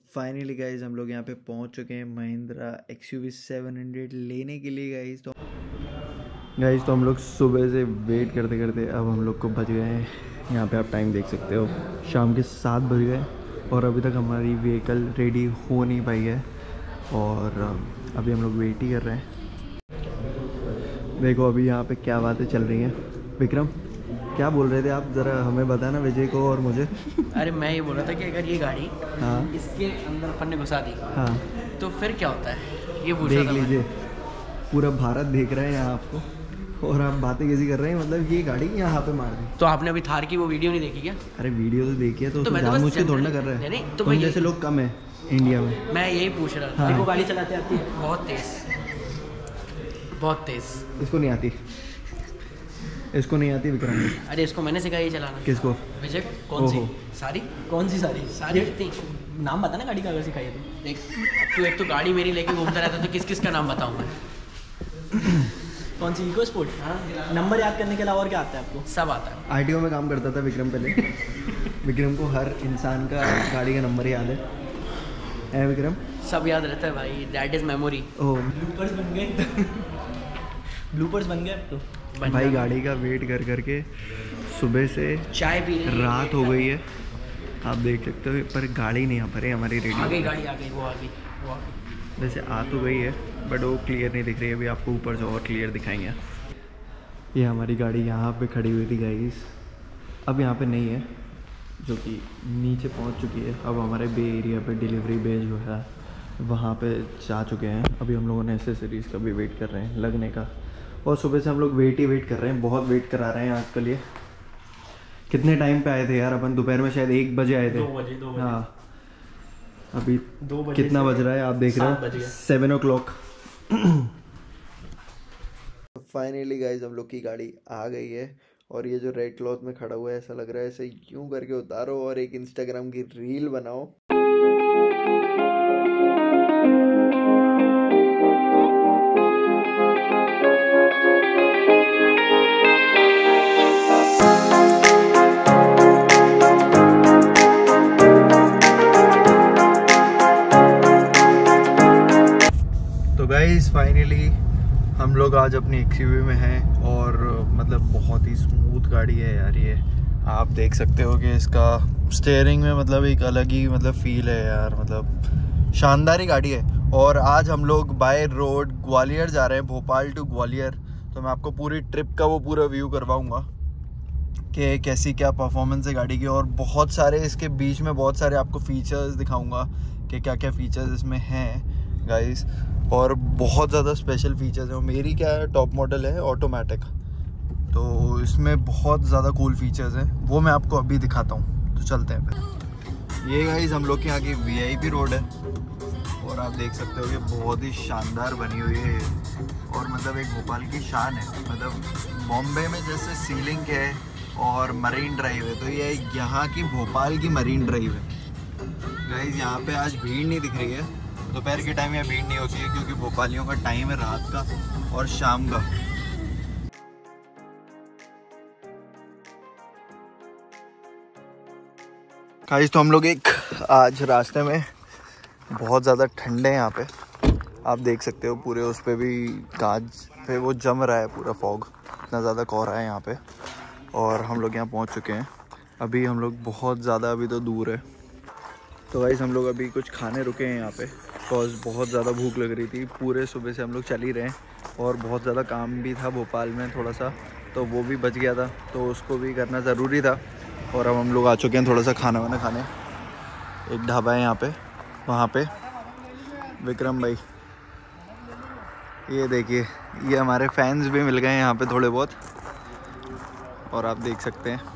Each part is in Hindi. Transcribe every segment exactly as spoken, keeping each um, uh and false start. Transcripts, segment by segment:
फाइनली गाइज हम लोग यहाँ पे पहुँच चुके हैं Mahindra X U V seven hundred लेने के लिए गाइज। तो गाइज तो हम लोग सुबह से वेट करते करते अब हम लोग को बज गए हैं, यहाँ पे आप टाइम देख सकते हो, शाम के सात बज गए और अभी तक हमारी व्हीकल रेडी हो नहीं पाई है और अभी हम लोग वेट ही कर रहे हैं। देखो अभी यहाँ पे क्या बातें चल रही हैं। विक्रम क्या बोल रहे थे आप, ज़रा हमें बताना विजय को और मुझे। अरे मैं ये बोल रहा था कि अगर ये गाड़ी हाँ इसके अंदर अपन ने घुसा दी हाँ तो फिर क्या होता है, ये पूछ देख रहा था लीजिए, पूरा भारत देख रहा है यहाँ आपको और आप बातें कैसी कर रहे हैं, मतलब ये गाड़ी यहाँ पे मार दी। तो आपने अभी थार की वो वीडियो नहीं देखी क्या? अरे वीडियो तो देखी है, तो तो उसमें मैं तो जानबूझ बस के थोड़ा ना कर रहे हैं, नहीं, नहीं, तो तुम मैं जैसे ये- लोग कम है इंडिया में। मैं यही पूछ रहा था। हाँ। देखो गाड़ी चलाते आती है बहुत तेज, बहुत तेज। इसको नहीं आती, इसको नहीं आती विक्रम। अरे इसको मैंने सिखाई है चलाना। किसको? विजय। कौन सी? ओहो। सारी? कौन सी सारी? सारी कितनी? नाम बता ना गाड़ी का, अगर सिखाई है तो। देख तू एक तो गाड़ी मेरी लेके घूमता रहता है, तो किस किस का नाम बताऊँ मैं? कौन सी इको स्पोर्ट? हाँ, नंबर याद करने के अलावा और क्या आता है आपको? सब आता है। आरटीओ में काम करता था विक्रम पहले। विक्रम को हर इंसान का गाड़ी का नंबर याद है, है विक्रम? सब याद रहता है भाई, that is memory. Oh bloopers बन गए। ब्लूपर्स बन गए अब तो। बन भाई जा। गाड़ी का वेट कर करके सुबह से चाय पी रहे हैं। रात हो गई है, आप देख सकते हो, पर गाड़ी नहीं आ पा रही हमारी आ गई रेडी। गाड़ी, आ गई, वो आ गई, वो आ गई। वैसे आ तो गई है बट वो क्लियर नहीं दिख रही है, अभी आपको ऊपर से और क्लियर दिखाएंगे। ये हमारी गाड़ी यहाँ पे खड़ी हुई थी गाइस, अब यहाँ पे नहीं है, जो कि नीचे पहुँच चुकी है। अब हमारे बे एरिया पे डिलीवरी बे जो है वहाँ पे जा चुके हैं। अभी हम लोगों ने एसेसरीज़ का भी वेट कर रहे हैं लगने का, और सुबह से हम लोग वेट ही वेट कर रहे हैं, बहुत वेट करा रहे हैं आजकल। ये कितने टाइम पे आए थे यार अपन? दोपहर में शायद एक बजे आए थे। दो बजे दो बजे हाँ अभी दो बजे कितना बज रहा है आप देख रहे सात बज हो? गए। Seven o'clock. Finally guys हम लोग की गाड़ी आ गई है और ये जो रेड क्लॉथ में खड़ा हुआ है, ऐसा लग रहा है ऐसे यूं करके उतारो और एक इंस्टाग्राम की रील बनाओ। तो गाइस फाइनली हम लोग आज अपनी एक्सयूवी में हैं और मतलब बहुत ही स्मूथ गाड़ी है यार ये। आप देख सकते हो कि इसका स्टीयरिंग में मतलब एक अलग ही मतलब फील है यार, मतलब शानदार ही गाड़ी है। और आज हम लोग बाय रोड ग्वालियर जा रहे हैं, भोपाल टू ग्वालियर। तो मैं आपको पूरी ट्रिप का वो पूरा व्यू करवाऊँगा कि कैसी क्या परफॉर्मेंस है गाड़ी की, और बहुत सारे इसके बीच में बहुत सारे आपको फीचर्स दिखाऊँगा कि क्या क्या फीचर्स इसमें हैं गाइस, और बहुत ज़्यादा स्पेशल फीचर्स हैं। मेरी क्या है, टॉप मॉडल है ऑटोमेटिक, तो इसमें बहुत ज़्यादा कूल फीचर्स हैं, वो मैं आपको अभी दिखाता हूँ। तो चलते हैं फिर। ये गाइस हम लोग के यहाँ की वी आई पी रोड है और आप देख सकते हो कि बहुत ही शानदार बनी हुई है और मतलब एक भोपाल की शान है। मतलब बॉम्बे में जैसे सीलिंग है और मरीन ड्राइव है, तो ये यहाँ की भोपाल की मरीन ड्राइव है गाइस। यहाँ पे आज भीड़ नहीं दिख रही है, दोपहर के टाइम यहाँ भीड़ नहीं होती है क्योंकि भोपालियों का टाइम है रात का और शाम का। गाइस तो हम लोग एक आज रास्ते में बहुत ज़्यादा ठंडे हैं यहाँ पे, आप देख सकते हो पूरे उस पे भी कांच पे वो जम रहा है पूरा फॉग, इतना ज़्यादा कोहरा है यहाँ पे। और हम लोग यहाँ पहुँच चुके हैं, अभी हम लोग बहुत ज़्यादा अभी तो दूर है। तो गाइस हम लोग अभी कुछ खाने रुके हैं यहाँ पे, बिकॉज बहुत ज़्यादा भूख लग रही थी। पूरे सुबह से हम लोग चल ही रहे हैं और बहुत ज़्यादा काम भी था भोपाल में थोड़ा सा, तो वो भी बच गया था, तो उसको भी करना ज़रूरी था। और अब हम लोग आ चुके हैं थोड़ा सा खाना वाना खाने। एक ढाबा है यहाँ पे, वहाँ पे विक्रम भाई, ये देखिए, ये हमारे फैंस भी मिल गए हैं यहाँ पे थोड़े बहुत, और आप देख सकते हैं।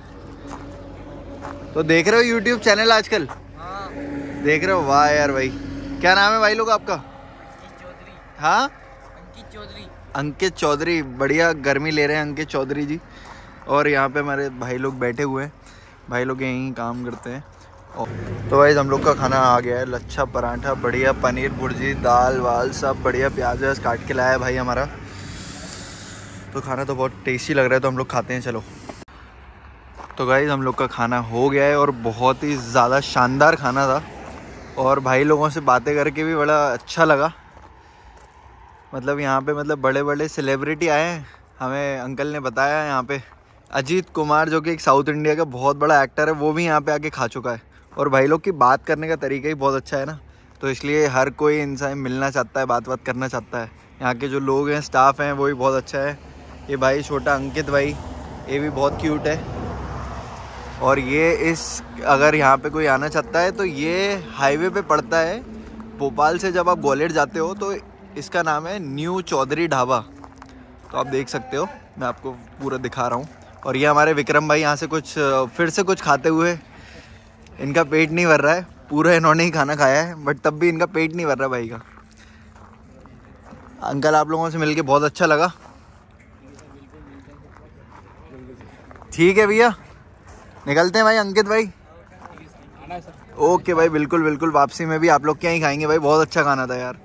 तो देख रहे हो यूट्यूब चैनल आजकल? हाँ। देख रहे हो? वाह यार भाई, क्या नाम है भाई लोग आपका? चौधरी। हाँ अंकित चौधरी। अंकित चौधरी, बढ़िया गर्मी ले रहे हैं अंकित चौधरी जी। और यहाँ पे हमारे भाई लोग बैठे हुए हैं, भाई लोग यहीं काम करते हैं। और तो भाई हम लोग का खाना आ गया है, लच्छा पराठा, बढ़िया पनीर भुर्जी, दाल वाल सब बढ़िया, प्याज व्याज काट के लाया है भाई हमारा। तो खाना तो बहुत टेस्टी लग रहा है, तो हम लोग खाते हैं चलो। तो गाइस हम लोग का खाना हो गया है और बहुत ही ज़्यादा शानदार खाना था। और भाई लोगों से बातें करके भी बड़ा अच्छा लगा। मतलब यहाँ पे मतलब बड़े बड़े सेलिब्रिटी आए हैं, हमें अंकल ने बताया यहाँ पे अजीत कुमार जो कि एक साउथ इंडिया का बहुत बड़ा एक्टर है, वो भी यहाँ पे आके खा चुका है। और भाई लोग की बात करने का तरीका ही बहुत अच्छा है ना, तो इसलिए हर कोई इनसे मिलना चाहता है, बात बात करना चाहता है। यहाँ के जो लोग हैं, स्टाफ हैं, वो भी बहुत अच्छा है। ये भाई छोटा अंकित भाई, ये भी बहुत क्यूट है। और ये इस अगर यहाँ पे कोई आना चाहता है तो ये हाईवे पे पड़ता है भोपाल से। जब आप ग्वालियर जाते हो तो इसका नाम है न्यू चौधरी ढाबा, तो आप देख सकते हो, मैं आपको पूरा दिखा रहा हूँ। और ये हमारे विक्रम भाई यहाँ से कुछ फिर से कुछ खाते हुए, इनका पेट नहीं भर रहा है, पूरा इन्होंने ही खाना खाया है, बट तब भी इनका पेट नहीं भर रहा भाई का। अंकल आप लोगों से मिलके बहुत अच्छा लगा। ठीक है भैया, निकलते हैं भाई। अंकित भाई ओके भाई, बिल्कुल बिल्कुल, वापसी में भी आप लोग क्या ही खाएंगे भाई, बहुत अच्छा खाना था यार।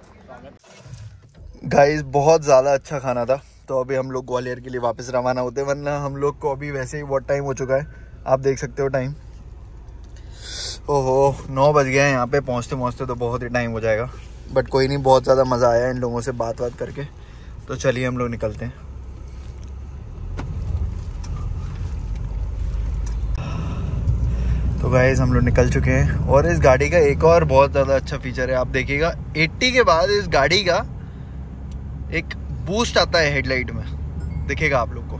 गाइस बहुत ज़्यादा अच्छा खाना था। तो अभी हम लोग ग्वालियर के लिए वापस रवाना होते हैं, वरना हम लोग को अभी वैसे ही बहुत टाइम हो चुका है, आप देख सकते हो टाइम। ओहो नौ बज गए हैं, यहाँ पे पहुँचते पहुँचते तो बहुत ही टाइम हो जाएगा, बट कोई नहीं, बहुत ज़्यादा मज़ा आया इन लोगों से बात बात करके। तो चलिए हम लोग निकलते हैं। तो गाइस हम लोग निकल चुके हैं। और इस गाड़ी का एक और बहुत ज़्यादा अच्छा फीचर है, आप देखिएगा अस्सी के बाद इस गाड़ी का एक बूस्ट आता है हेडलाइट में, दिखेगा आप लोग को।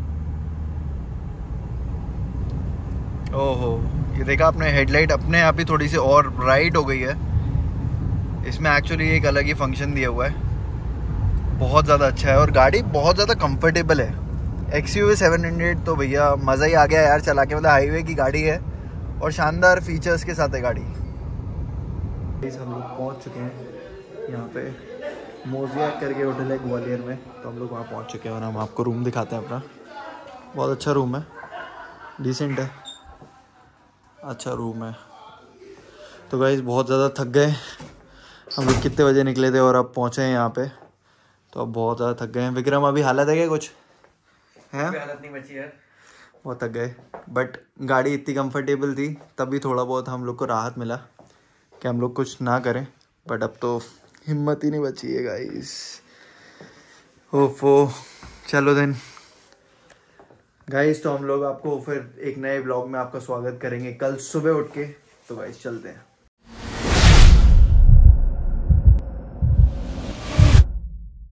ओहो ये देखा आपने, हेडलाइट अपने आप ही थोड़ी सी और ब्राइट हो गई है। इसमें एक्चुअली एक अलग ही फंक्शन दिया हुआ है, बहुत ज़्यादा अच्छा है। और गाड़ी बहुत ज़्यादा कंफर्टेबल है। X U V seven hundred तो भैया मज़ा ही आ गया यार चला के, मतलब हाईवे की गाड़ी है और शानदार फीचर्स के साथ है गाड़ी। हम लोग पहुंच चुके हैं यहाँ पे, मोजिया करके होटल है ग्वालियर में, तो हम लोग वहाँ पहुँच चुके हैं और हम आपको रूम दिखाते हैं अपना। बहुत अच्छा रूम है, डिसेंट है, अच्छा रूम है। तो गाइस बहुत ज़्यादा थक गए हम लोग, कितने बजे निकले थे और अब पहुँचे हैं यहाँ पे, तो अब बहुत ज़्यादा थक गए हैं। विक्रम अभी हालत है क्या कुछ है? हालत नहीं बची यार, बहुत थक गए, बट गाड़ी इतनी कंफर्टेबल थी तभी थोड़ा बहुत हम लोग को राहत मिला कि हम लोग कुछ ना करें, बट अब तो हिम्मत ही नहीं बची है गाइस। ओफो चलो देन गाइस, तो हम लोग आपको फिर एक नए ब्लॉग में आपका स्वागत करेंगे कल सुबह उठ के। तो गाइस चलते हैं।